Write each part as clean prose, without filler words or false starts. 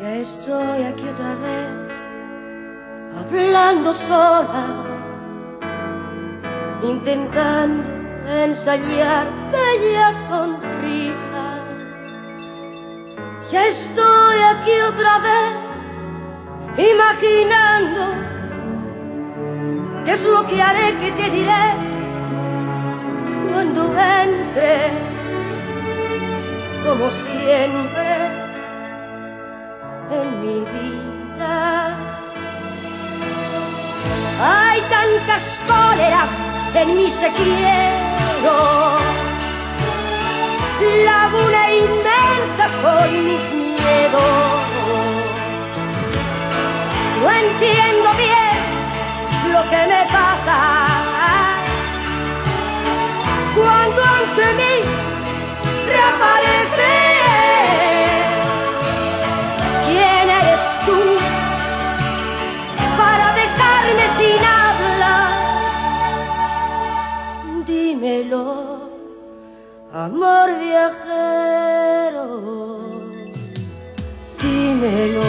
Ya estoy aquí otra vez, hablando sola, intentando ensayar bellas sonrisas. Ya estoy aquí otra vez, imaginando qué es lo que haré, que te diré cuando entre, como siempre, en mi vida. Hay tantas cóleras en mis te quiero, laguna inmensa son mis miedos. No entiendo bien lo que me pasa cuando ante mí reaparece. ¿Quién eres tú para dejarme sin habla? Dímelo, amor viajero, dímelo.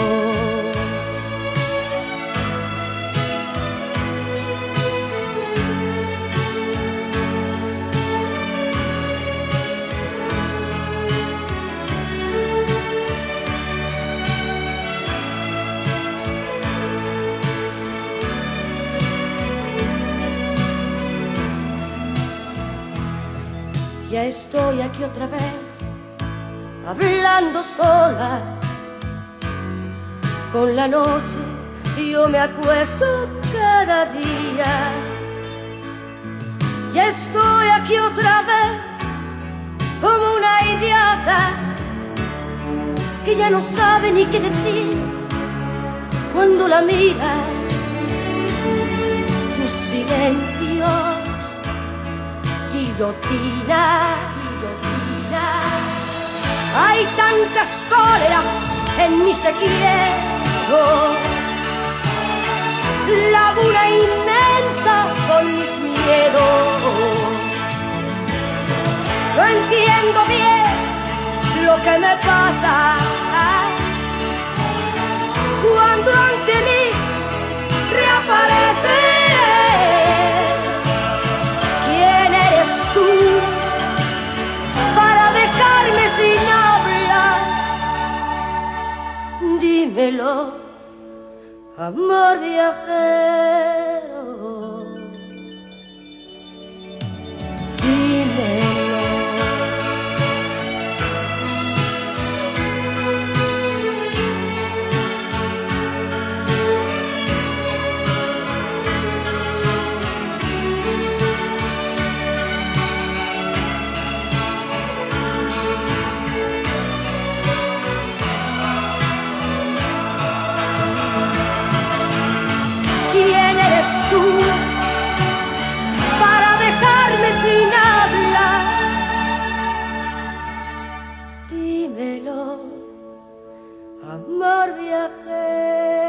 Ya estoy aquí otra vez, hablando sola. Con la noche yo me acuesto cada día. Ya estoy aquí otra vez, como una idiota que ya no sabe ni qué decir cuando la mira. Tu silencio, guillotina, guillotina. Hay tantas cóleras en mis te quiero, laguna inmensa son mis miedos. No entiendo bien lo que me pasa cuando ante mí reaparece. Tú para dejarme sin hablar, dímelo, amor viajero, dímelo. ¿Quién eres tú para dejarme sin hablar? Dímelo, amor viajero.